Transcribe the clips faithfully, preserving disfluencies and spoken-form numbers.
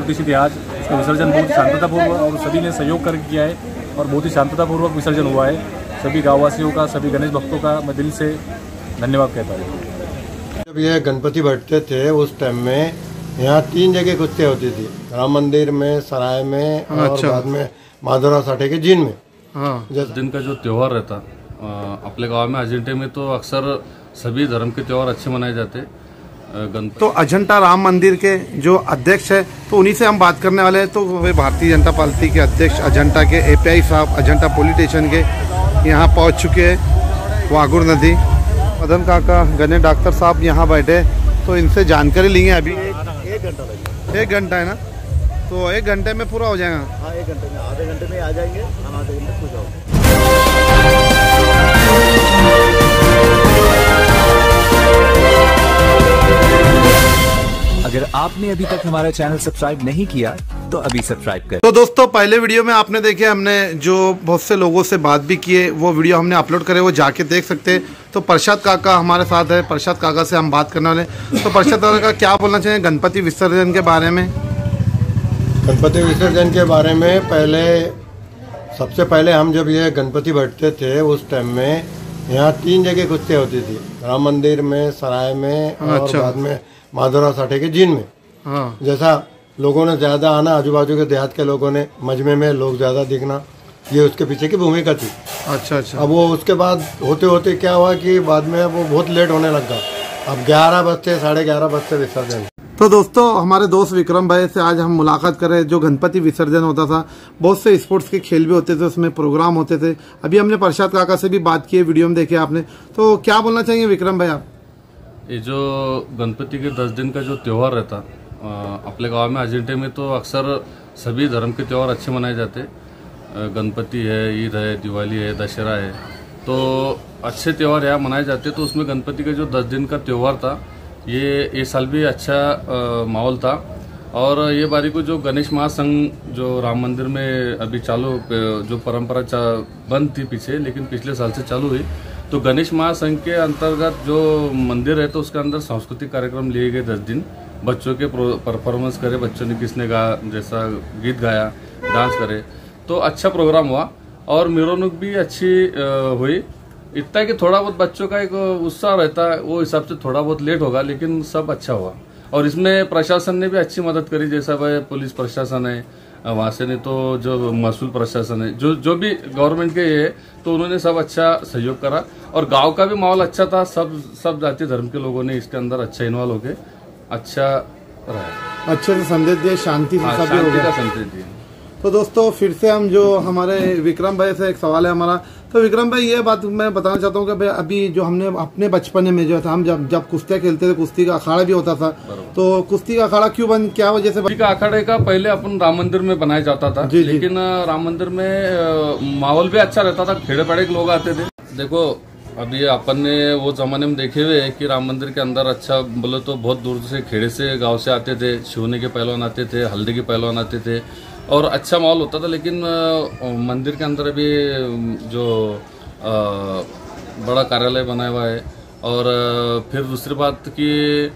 चतुर्दशी थी आज। इसका विसर्जन बहुत शांततापूर्वक और सभी ने सहयोग करके किया है और बहुत ही शांततापूर्वक विसर्जन हुआ है। सभी गाँववासियों का, सभी गणेश भक्तों का मैं दिल से धन्यवाद कहता हूँ। जब ये गणपति बैठते थे उस टाइम में यहाँ तीन जगह कुश्तियाँ होती थी, राम मंदिर में, सराय में और अच्छा। बाद में माधोरा साठे के जिन में। हाँ। दिन का जो त्योहार रहता अपने गांव में अजंटे में तो अक्सर सभी धर्म के त्योहार अच्छे मनाए जाते। तो अजंता राम मंदिर के जो अध्यक्ष है तो उन्हीं से हम बात करने वाले हैं। तो वे भारतीय जनता पार्टी के अध्यक्ष अजंता के एपीआई साहब अजंता पुलिस स्टेशन के यहाँ पहुँच चुके हैं। वागुर नदी मदन काका गणेश डॉक्टर साहब यहाँ बैठे, तो इनसे जानकारी लेंगे। अभी एक घंटा लगेगा। एक घंटा है ना, तो एक घंटे में पूरा हो जाएगा। हाँ, एक घंटे में, आधे घंटे में आ जाएंगे हम, आधे घंटे पूजा होगा। अगर आपने अभी तक हमारा चैनल सब्सक्राइब नहीं किया तो अभी सब्सक्राइब करें। तो दोस्तों पहले वीडियो में आपने देखे, हमने जो बहुत से लोगों से बात भी किए, वो वीडियो हमने अपलोड करे, वो जाके देख सकते हैं। तो प्रसाद काका हमारे साथ है, प्रसाद काका से हम बात करने वाले। तो प्रसाद काका क्या बोलना चाहिए गणपति विसर्जन के बारे में? गणपति विसर्जन के बारे में पहले सबसे पहले हम जब ये गणपति बैठते थे उस टाइम में यहाँ तीन जगह कुश्तियाँ होती थी, राम मंदिर में, सराय में और अच्छा। बाद में माधोरा साठे के जिन में। हाँ। जैसा लोगों ने ज्यादा आना, आजू बाजू के देहात के लोगों ने, मजमे में लोग ज्यादा दिखना, ये उसके पीछे की भूमिका थी। अच्छा अच्छा। अब वो उसके बाद होते होते क्या हुआ कि बाद में वो बहुत लेट होने लगा। अब ग्यारह बजते साढ़े ग्यारह बजते विसर्जन। तो दोस्तों हमारे दोस्त विक्रम भाई से आज हम मुलाकात करें। जो गणपति विसर्जन होता था, बहुत से स्पोर्ट्स के खेल भी होते थे, उसमें प्रोग्राम होते थे। अभी हमने प्रसाद काका से भी बात की है, वीडियो में देखे आपने। तो क्या बोलना चाहिए विक्रम भाई आप? ये जो गणपति के दस दिन का जो त्योहार रहता अपने गांव में अजंटे में तो अक्सर सभी धर्म के त्योहार अच्छे मनाए जाते। गणपति है, ईद है, दिवाली है, दशहरा है, तो अच्छे त्योहार यहाँ मनाए जाते। तो उसमें गणपति का जो दस दिन का त्योहार था, ये ये साल भी अच्छा माहौल था। और ये बारी को जो गणेश महासंघ जो राम मंदिर में अभी चालू, जो परंपरा बंद थी पीछे, लेकिन पिछले साल से चालू हुई, तो गणेश महासंघ के अंतर्गत जो मंदिर है तो उसके अंदर सांस्कृतिक कार्यक्रम लिए गए। दस दिन बच्चों के परफॉर्मेंस करे, बच्चों ने किसने गा जैसा गीत गाया, डांस करे, तो अच्छा प्रोग्राम हुआ। और मेरोनुक भी अच्छी हुई। इतना है कि थोड़ा बहुत बच्चों का एक उत्साह रहता है, वो हिसाब से थोड़ा बहुत लेट होगा, लेकिन सब अच्छा हुआ। और इसमें प्रशासन ने भी अच्छी मदद करी, जैसा भाई पुलिस प्रशासन है वहाँ से, नहीं तो जो महसूल प्रशासन है, जो जो भी गवर्नमेंट के ये, तो उन्होंने सब अच्छा सहयोग करा। और गांव का भी माहौल अच्छा था, सब सब जाति धर्म के लोगों ने इसके अंदर अच्छा इन्वॉल्व होके अच्छा रहा, अच्छे से संदेश दिए, शांति से हाँ, शांति का संदेश दिए। तो दोस्तों फिर से हम जो हमारे विक्रम भाई से एक सवाल है हमारा। तो विक्रम भाई ये बात मैं बताना चाहता हूँ कि भाई अभी जो हमने अपने बचपन में जो था, हम जब जब कुश्तियाँ खेलते थे, कुश्ती का अखाड़ा भी होता था, तो कुश्ती का अखाड़ा क्यों बन, क्या वजह से? कुश्ती का अखाड़े का पहले अपन राम मंदिर में बनाया जाता था, जी, लेकिन जी। राम मंदिर में माहौल भी अच्छा रहता था, खेड़े पड़े के लोग आते थे। देखो अभी अपन ने वो जमाने में देखे हुए कि राम मंदिर के अंदर अच्छा बोले तो बहुत दूर से खेड़े से गांव से आते थे, शिवने के पहलवान आते थे, हल्दी के पहलवान आते थे और अच्छा माहौल होता था। लेकिन मंदिर के अंदर अभी जो आ, बड़ा कार्यालय बनाया हुआ है। और फिर दूसरी बात कि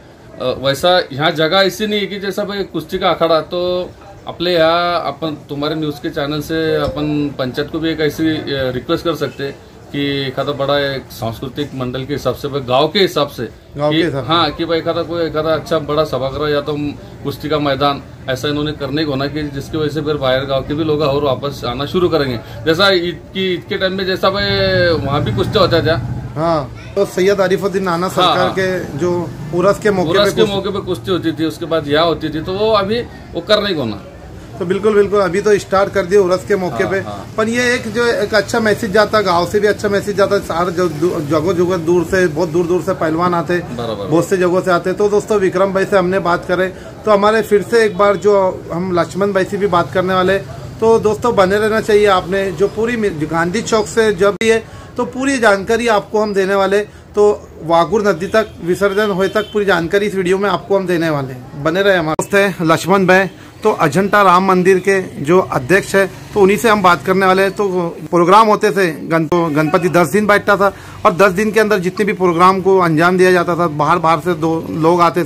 वैसा यहाँ जगह ऐसी नहीं है कि जैसा भाई कुश्ती का अखाड़ा, तो अपने यहाँ अपन तुम्हारे न्यूज़ के चैनल से अपन पंचायत को भी एक ऐसी रिक्वेस्ट कर सकते कि एक आधा बड़ा एक सांस्कृतिक मंडल के हिसाब से, गांव के हिसाब से, कि, हाँ कि भाई एक आधा कोई एक आधा अच्छा बड़ा सभागृह या तो कुश्ती का मैदान ऐसा इन्होंने करने को ना, कि जिसकी वजह से फिर बाहर गांव के भी लोग और वापस आना शुरू करेंगे। जैसा ईद की ईद के टाइम में जैसा भाई वहाँ भी कुश्ती होता था। हाँ, तो सैयद आरिफुद्दीन नाना सरकार हाँ, के जो उरस के मौके उरस के मौके पे कुश्ती होती थी, उसके बाद यहाँ होती थी, तो वो अभी वो करने को ना। तो बिल्कुल बिल्कुल अभी तो स्टार्ट कर दिए उरस के मौके हाँ, पे हाँ। पर ये एक जो एक अच्छा मैसेज जाता, गांव से भी अच्छा मैसेज जाता, सारे जगह जगह दूर से, बहुत दूर दूर से पहलवान आते, बहुत से जगहों से आते। तो दोस्तों विक्रम भाई से हमने बात करें, तो हमारे फिर से एक बार जो हम लक्ष्मण भाई से भी बात करने वाले। तो दोस्तों बने रहना चाहिए आपने, जो पूरी गांधी चौक से जब भी है तो पूरी जानकारी आपको हम देने वाले। तो वागुर नदी तक विसर्जन होए तक पूरी जानकारी इस वीडियो में आपको हम देने वाले हैं, बने रहे। हमारे दोस्त है लक्ष्मण भाई, तो अजंता राम मंदिर के जो अध्यक्ष है, तो उन्हीं से हम बात करने वाले हैं। तो प्रोग्राम होते थे, गण, गणपति दस दिन बैठता था और दस दिन के अंदर जितने भी प्रोग्राम को अंजाम दिया जाता था, बाहर बाहर से दो लोग आते थे,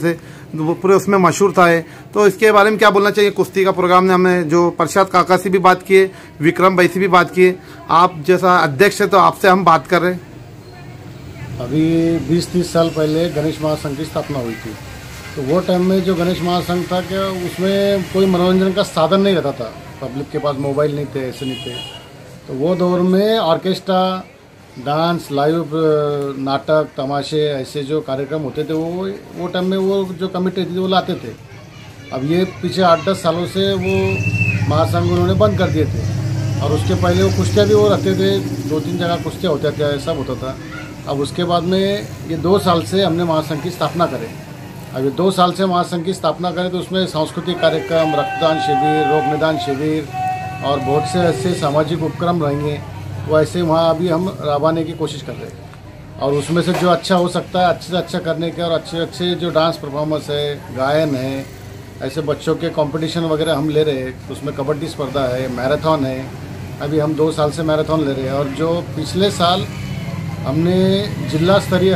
पूरे उसमें मशहूर था है। तो इसके बारे में क्या बोलना चाहिए? कुश्ती का प्रोग्राम ने हमने जो प्रसाद काका से भी बात किए, विक्रम भाई से भी बात किए, आप जैसा अध्यक्ष है तो आपसे हम बात कर रहे हैं। अभी बीस तीस साल पहले गणेश महासंघ की स्थापना हुई थी, तो वो टाइम में जो गणेश महासंघ था क्या उसमें कोई मनोरंजन का साधन नहीं रहता था, पब्लिक के पास मोबाइल नहीं थे, ऐसे नहीं थे। तो वो दौर में ऑर्केस्ट्रा, डांस, लाइव नाटक, तमाशे, ऐसे जो कार्यक्रम होते थे वो वो टाइम में वो जो कमेटी थी वो लाते थे। अब ये पीछे आठ दस सालों से वो महासंघ उन्होंने बंद कर दिए थे, और उसके पहले वो कुश्तियाँ भी वो रखते थे, दो तीन जगह कुश्तियाँ होते थे, सब होता था। अब उसके बाद में ये दो साल से हमने महासंघ की स्थापना करें। अब ये दो साल से महासंघ की स्थापना करें तो उसमें सांस्कृतिक कार्यक्रम, रक्तदान शिविर, रोग निदान शिविर और बहुत से ऐसे सामाजिक उपक्रम रहेंगे, वो ऐसे वहाँ अभी हम राबाने की कोशिश कर रहे हैं। और उसमें से जो अच्छा हो सकता है अच्छे से अच्छा करने के, और अच्छे अच्छे जो डांस परफॉर्मेंस है, गायन है, ऐसे बच्चों के कंपटीशन वगैरह हम ले रहे हैं। उसमें कबड्डी स्पर्धा है, मैराथन है, अभी हम दो साल से मैराथन ले रहे हैं। और जो पिछले साल हमने जिला स्तरीय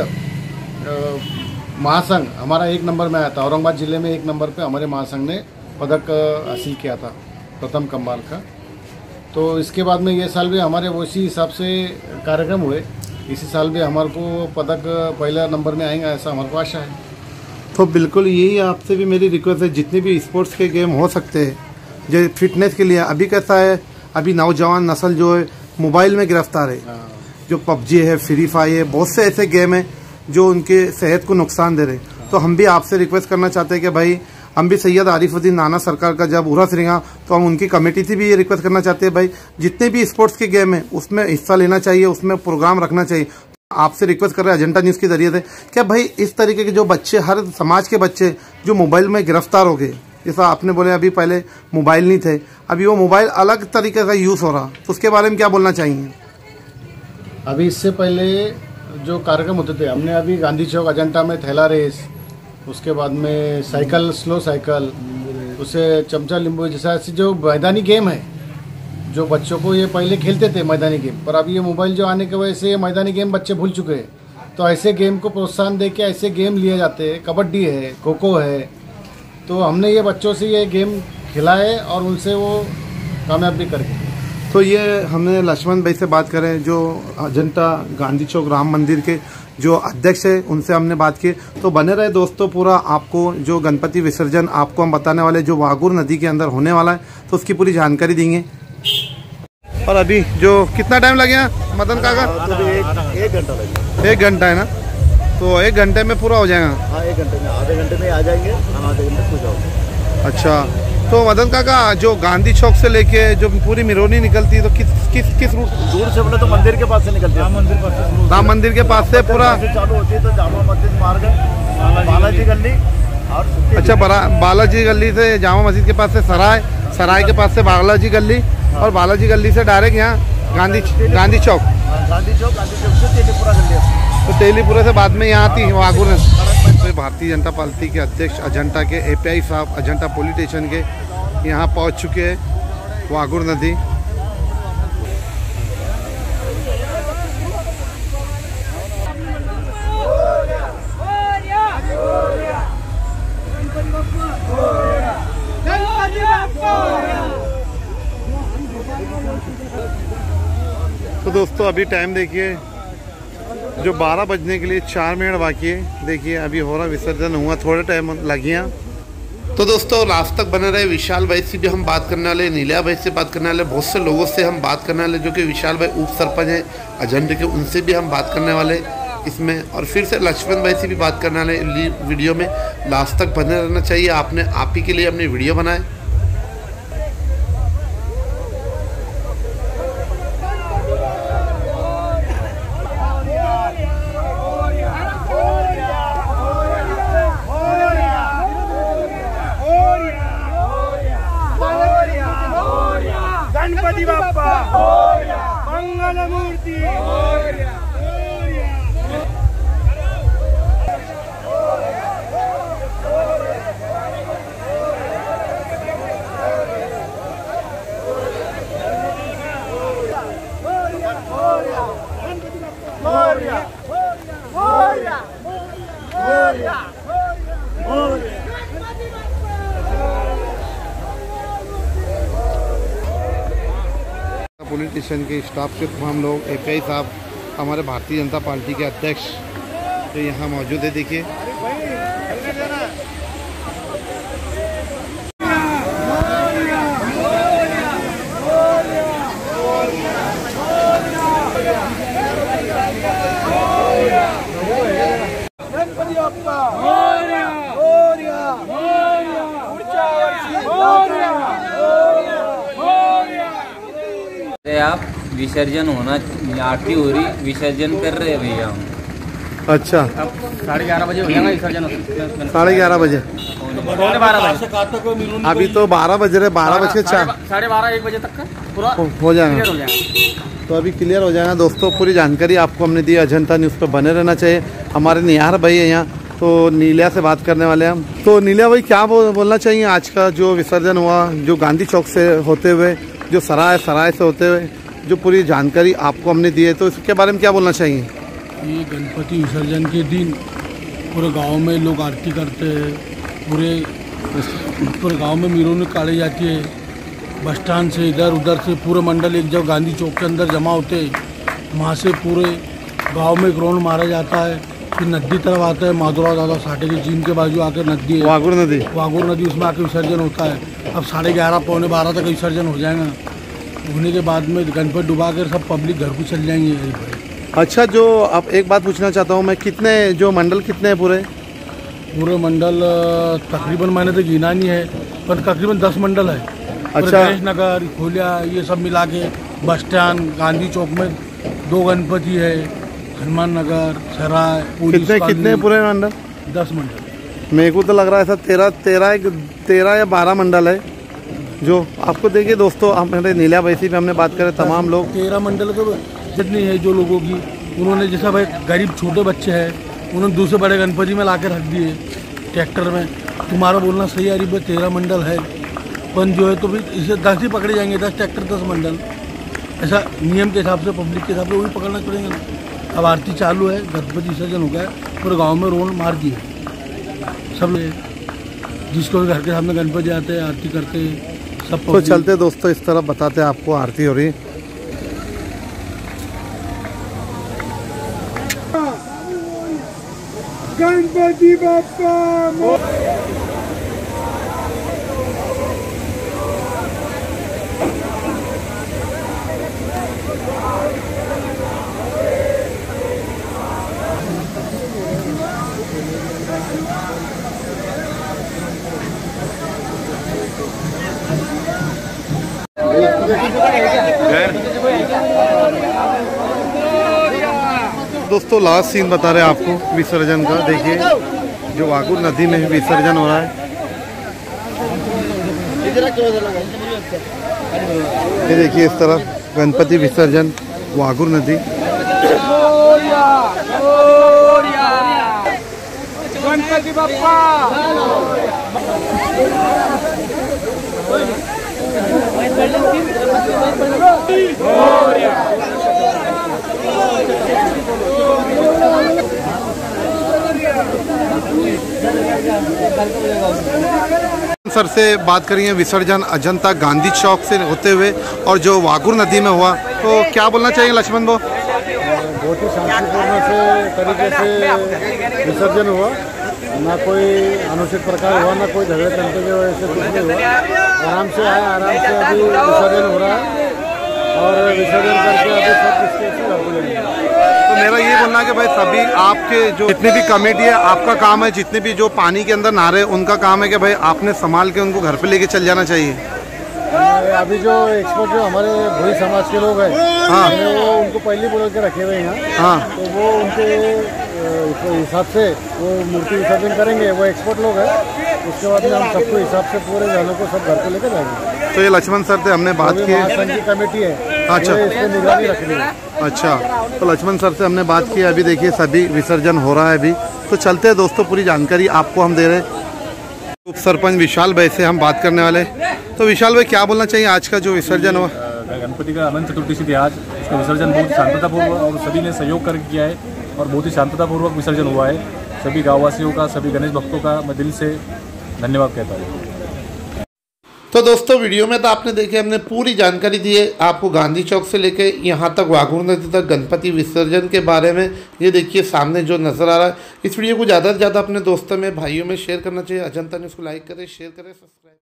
महासंघ हमारा एक नंबर में आया था, औरंगाबाद जिले में एक नंबर पे हमारे महासंघ ने पदक हासिल किया था, प्रथम कमाल का। तो इसके बाद में ये साल भी हमारे उसी हिसाब से कार्यक्रम हुए, इसी साल भी हमारे को पदक पहला नंबर में आएगा, ऐसा हमारे को आशा है। तो बिल्कुल यही आपसे भी मेरी रिक्वेस्ट है, जितने भी स्पोर्ट्स के गेम हो सकते हैं जो फिटनेस के लिए। अभी कैसा है, अभी नौजवान नस्ल जो है मोबाइल में गिरफ्तार है, जो पबजी है, फ्री फायर है, बहुत से ऐसे गेम हैं जो उनके सेहत को नुकसान दे रहे हैं। तो हम भी आपसे रिक्वेस्ट करना चाहते हैं कि भाई हम भी सैयद आरिफुद्दीन नाना सरकार का जब उर्स रहेगा तो हम उनकी कमेटी से भी ये रिक्वेस्ट करना चाहते हैं भाई जितने भी स्पोर्ट्स के गेम हैं उसमें हिस्सा लेना चाहिए, उसमें प्रोग्राम रखना चाहिए। आपसे रिक्वेस्ट कर रहे हैं अजंता न्यूज़ के जरिए से, क्या भाई इस तरीके के जो बच्चे, हर समाज के बच्चे जो मोबाइल में गिरफ्तार हो गए, जैसा आपने बोले अभी पहले मोबाइल नहीं थे, अभी वो मोबाइल अलग तरीके का यूज़ हो रहा, तो उसके बारे में क्या बोलना चाहिए? अभी इससे पहले जो कार्यक्रम होते थे, हमने अभी गांधी चौक अजंता में थैला रेस, उसके बाद में साइकिल, स्लो साइकिल, उसे चमचा लींबू, जैसा ऐसे जो मैदानी गेम है जो बच्चों को ये पहले खेलते थे मैदानी गेम, पर अभी ये मोबाइल जो आने की वजह से ये मैदानी गेम बच्चे भूल चुके हैं। तो ऐसे गेम को प्रोत्साहन दे के ऐसे गेम लिए जाते हैं, कबड्डी है, खो खो है। तो हमने ये बच्चों से ये गेम खिलाए और उनसे वो कामयाब भी करके। तो ये हमने लक्ष्मण भाई से बात करें जो अजंता गांधी चौक राम मंदिर के जो अध्यक्ष है, उनसे हमने बात की। तो बने रहे दोस्तों, पूरा आपको जो गणपति विसर्जन आपको हम बताने वाले जो वागुर नदी के अंदर होने वाला है तो उसकी पूरी जानकारी देंगे। और अभी जो कितना टाइम लगे मदन काका? एक घंटा लगेगा। एक घंटा है ना, तो एक घंटे में पूरा हो जाएगा? हाँ, एक घंटे में, आधे घंटे में आ जाएंगे हम, आधे घंटे पूजा होगा। अच्छा, तो मदन काका जो गांधी चौक से लेके जो पूरी मिरोनी निकलती है तो किस किस किस रूट? दूर से बोले तो मंदिर के पास से निकलती है, राम मंदिर पास, राम मंदिर के पास से पूरा चालू होती है। तो जामा मस्जिद मार्ग, बालाजी गली और अच्छा बालाजी गली से जामा मस्जिद के पास से सराय, सराय के पास से बालाजी गली, और बालाजी गली से डायरेक्ट यहाँ गांधी गांधी चौक, गांधी चौक, गांधी चौक से तेलीपुरा गली। तो तेलीपुरा से बाद में यहाँ आती वागुर। भारतीय जनता पार्टी के अध्यक्ष अजंता के एपीआई साहब अजंता पुलिस स्टेशन के यहाँ पहुँच चुके हैं वागुर नदी। तो दोस्तों अभी टाइम देखिए जो बारह बजने के लिए चार मिनट बाकी है। देखिए अभी हो रहा विसर्जन हुआ, थोड़ा टाइम लग गया। तो दोस्तों लास्ट तक बने रहे। विशाल भाई से भी हम बात करने वाले, नीला भाई से बात करने वाले, बहुत से लोगों से हम बात करने वाले जो कि विशाल भाई उप सरपंच हैं अजंता के, उनसे भी हम बात करने वाले इसमें। और फिर से लक्ष्मण भाई से भी बात करने वाले वीडियो में। लास्ट तक बने रहना चाहिए, आपने आप ही के लिए अपनी वीडियो बनाए। गणपति बाप्पा मंगल मूर्ति। मोरया मोरया मोरया मोरया। पॉलिटिशियन के स्टाफ के तमाम लोग, एपीआई साहब, हमारे भारतीय जनता पार्टी के अध्यक्ष तो यहाँ मौजूद है। देखिए आप विसर्जन होना, आरती हो रही, विसर्जन कर रहे हैं भैया हम। अच्छा, अब साढ़े ग्यारह बजे हो जाएगा विसर्जन। साढ़े ग्यारह बजे पौने बारह बजे अभी तो बारह बज रहे, बारह बज के चार, साढ़े बारह एक बजे तक का पूरा हो, हो जाएगा। हो जाएगा तो अभी क्लियर हो जाएगा। दोस्तों पूरी जानकारी आपको हमने दी। अजंता न्यूज़ पर बने रहना चाहिए। हमारे निहार भाई है यहाँ, तो नीलिया से बात करने वाले हैं हम। तो नीलिया भाई क्या बो, बोलना चाहिए आज का जो विसर्जन हुआ, जो गांधी चौक से होते हुए, जो सराय सराय से होते हुए, जो पूरी जानकारी आपको हमने दी है, तो इसके बारे में क्या बोलना चाहिए? ये गणपति विसर्जन के दिन पूरे गांव में लोग आरती करते हैं, पूरे पूरे गांव में मीरों काढ़ी जाती है, बस स्टैंड से इधर उधर से पूरे मंडल एक जगह गांधी चौक के अंदर जमा होते हैं, वहाँ से पूरे गांव में एक राउंड मारा जाता है, फिर नदी तरफ आता है, माधुरा दादा साठे के जिम के बाजू आकर नदी है, वागुर नदी वागुर नदी, उसमें आके विसर्जन होता है। अब साढ़े ग्यारह पौने बारह तक विसर्जन हो जाएगा। होने के बाद में गणपति डुबा कर सब पब्लिक घर को चल जाएंगे। अच्छा, जो अब एक बात पूछना चाहता हूँ मैं, कितने जो मंडल कितने हैं पूरे? पूरे मंडल तकरीबन मैंने तो गिना नहीं है, पर तकरीबन दस मंडल है। अच्छा, गणेश नगर, खोलिया, ये सब मिला के बस स्टैंड, गांधी चौक में दो गणपति है, हनुमान नगर, सराय, कितने कितने पूरे मंडल? दस मंडल। मेरे को तो लग रहा है सर तेरह तेरह एक तेरह या बारह मंडल है जो आपको। देखिए दोस्तों, हमारे नीलिया बैसी पे हमने बात करें, तमाम लोग तेरह मंडल तो जितनी है जो लोगों की, उन्होंने जैसा भाई गरीब छोटे बच्चे हैं, उन्होंने दूसरे बड़े गणपति में ला के रख दिए ट्रैक्टर में। तुम्हारा बोलना सही है, भाई तेरह मंडल है, पर जो है तो फिर इसे दस ही पकड़े जाएंगे, दस ट्रैक्टर दस मंडल, ऐसा नियम के हिसाब से, पब्लिक के हिसाब से वही पकड़ना पड़ेगा ना। अब आरती चालू है, गणपति विसर्जन हो गया, पूरे गाँव में रोड मार दिए सब, जिसको भी घर के सामने गणपति आते हैं आरती करते हैं सब। तो चलते दोस्तों इस तरफ बताते हैं आपको, आरती हो रही है। गणपति बाप्पा दोस्तों लास्ट सीन बता रहे हैं आपको विसर्जन का। देखिए जो वागुर नदी में विसर्जन हो रहा है, ये देखिए इस तरफ गणपति विसर्जन वागुर नदी। गणपति बाप्पा सर से बात करेंगे विसर्जन अजंता गांधी चौक से होते हुए और जो वागुर नदी में हुआ, तो क्या बोलना चाहिए लक्ष्मण भाई? बहुत ही शांतिपूर्ण से तरीके से विसर्जन हुआ, ना कोई अनुचित प्रकार हुआ, ना कोई झगड़े करने की वजह से कुछ नहीं हुआ। आराम से आया, आराम से अभी विसर्जन हो रहा है और विसर्जन करके अभी सब किसके घर को लेंगे। तो मेरा ये बोलना है कि भाई सभी आपके जो जितनी भी कमेटी है, आपका काम है, जितने भी जो पानी के अंदर नहा रहे उनका काम है कि भाई आपने संभाल के उनको घर पे लेके चल जाना चाहिए। अभी जो एक्सपर्ट जो हमारे भोई समाज के लोग हैं, हाँ, वो उनको पहले बोल के रखे हुए हैं, हाँ, तो वो उनके हिसाब से वो मूर्ति विसर्जन करेंगे, वो एक्सपर्ट लोग हैं। उसके बाद में हम सबको हिसाब से पूरे जानों को सब घर को लेकर जाएंगे। तो ये लक्ष्मण सर से हमने बात की है, की कमेटी है, अच्छा, इस पर निगरानी रखनी है। अच्छा, तो लक्ष्मण सर से हमने बात की। अभी देखिए सभी विसर्जन हो रहा है अभी, तो चलते हैं दोस्तों, पूरी जानकारी आपको हम दे रहे हैं। उप सरपंच विशाल भाई से हम बात करने वाले। तो विशाल भाई क्या बोलना चाहिए आज का जो विसर्जन हुआ? गणपति का अनंत चतुर्दशी थी आज, उसका विसर्जन बहुत शांततापूर्वक और सभी ने सहयोग करके किया है और बहुत ही शांततापूर्वक विसर्जन हुआ है। सभी गाँववासियों का, सभी गणेश भक्तों का मैं दिल से धन्यवाद कहता हूँ। तो दोस्तों वीडियो में तो आपने देखे हमने पूरी जानकारी दी है आपको गांधी चौक से लेके यहाँ तक वाघूर नदी तक गणपति विसर्जन के बारे में। ये देखिए सामने जो नज़र आ रहा है। इस वीडियो को ज़्यादा से ज़्यादा अपने दोस्तों में भाइयों में शेयर करना चाहिए। अजंता न्यूज़ को लाइक करें, शेयर करें, सब्सक्राइब